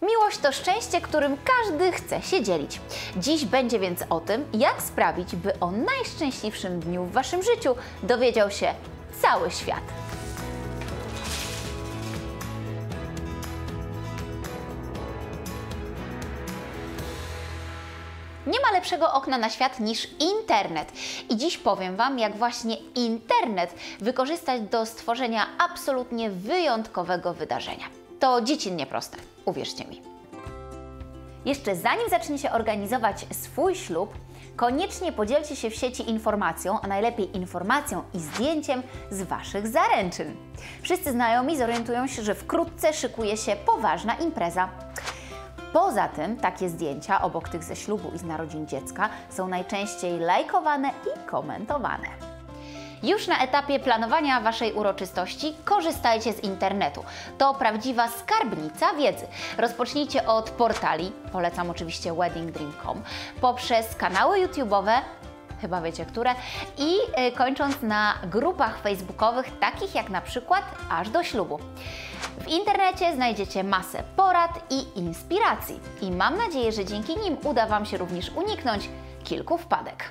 Miłość to szczęście, którym każdy chce się dzielić. Dziś będzie więc o tym, jak sprawić, by o najszczęśliwszym dniu w Waszym życiu dowiedział się cały świat. Nie ma lepszego okna na świat niż internet. I dziś powiem Wam, jak właśnie internet wykorzystać do stworzenia absolutnie wyjątkowego wydarzenia. To dziecinnie proste, uwierzcie mi. Jeszcze zanim zaczniecie organizować swój ślub, koniecznie podzielcie się w sieci informacją, a najlepiej informacją i zdjęciem z Waszych zaręczyn. Wszyscy znajomi zorientują się, że wkrótce szykuje się poważna impreza. Poza tym takie zdjęcia obok tych ze ślubu i z narodzin dziecka są najczęściej lajkowane i komentowane. Już na etapie planowania Waszej uroczystości korzystajcie z internetu. To prawdziwa skarbnica wiedzy. Rozpocznijcie od portali, polecam oczywiście weddingdream.com, poprzez kanały YouTube'owe, chyba wiecie które, i kończąc na grupach facebookowych, takich jak na przykład Aż do ślubu. W internecie znajdziecie masę porad i inspiracji i mam nadzieję, że dzięki nim uda Wam się również uniknąć kilku wpadek.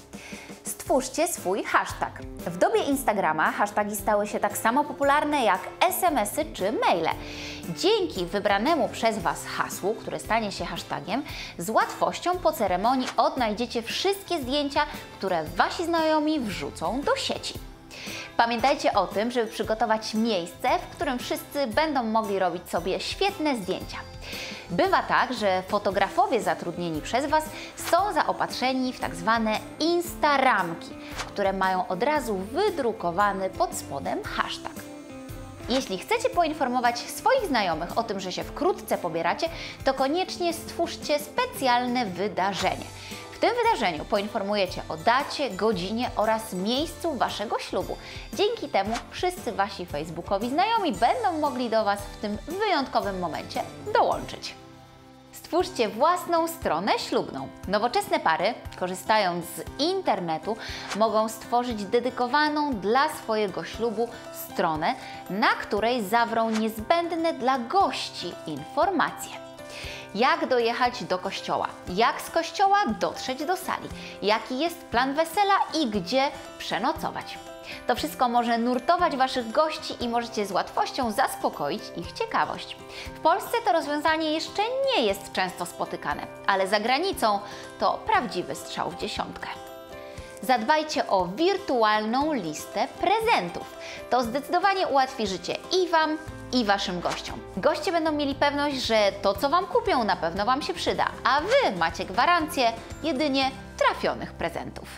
Stwórzcie swój hashtag. W dobie Instagrama hasztagi stały się tak samo popularne jak SMS-y czy maile. Dzięki wybranemu przez Was hasłu, które stanie się hashtagiem, z łatwością po ceremonii odnajdziecie wszystkie zdjęcia, które Wasi znajomi wrzucą do sieci. Pamiętajcie o tym, żeby przygotować miejsce, w którym wszyscy będą mogli robić sobie świetne zdjęcia. Bywa tak, że fotografowie zatrudnieni przez Was są zaopatrzeni w tak zwane instaramki, które mają od razu wydrukowany pod spodem hashtag. Jeśli chcecie poinformować swoich znajomych o tym, że się wkrótce pobieracie, to koniecznie stwórzcie specjalne wydarzenie. W tym wydarzeniu poinformujecie o dacie, godzinie oraz miejscu Waszego ślubu. Dzięki temu wszyscy Wasi facebookowi znajomi będą mogli do Was w tym wyjątkowym momencie dołączyć. Stwórzcie własną stronę ślubną. Nowoczesne pary, korzystając z internetu, mogą stworzyć dedykowaną dla swojego ślubu stronę, na której zawrą niezbędne dla gości informacje. Jak dojechać do kościoła, jak z kościoła dotrzeć do sali, jaki jest plan wesela i gdzie przenocować. To wszystko może nurtować Waszych gości i możecie z łatwością zaspokoić ich ciekawość. W Polsce to rozwiązanie jeszcze nie jest często spotykane, ale za granicą to prawdziwy strzał w dziesiątkę. Zadbajcie o wirtualną listę prezentów. To zdecydowanie ułatwi życie i Wam, i Waszym gościom. Goście będą mieli pewność, że to, co Wam kupią, na pewno Wam się przyda, a Wy macie gwarancję jedynie trafionych prezentów.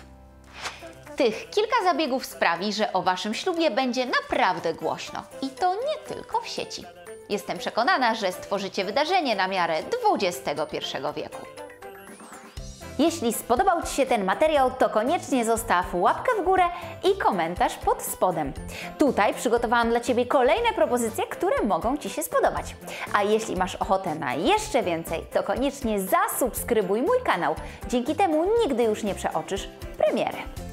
Tych kilka zabiegów sprawi, że o Waszym ślubie będzie naprawdę głośno. I to nie tylko w sieci. Jestem przekonana, że stworzycie wydarzenie na miarę XXI wieku. Jeśli spodobał Ci się ten materiał, to koniecznie zostaw łapkę w górę i komentarz pod spodem. Tutaj przygotowałam dla Ciebie kolejne propozycje, które mogą Ci się spodobać. A jeśli masz ochotę na jeszcze więcej, to koniecznie zasubskrybuj mój kanał. Dzięki temu nigdy już nie przeoczysz premiery.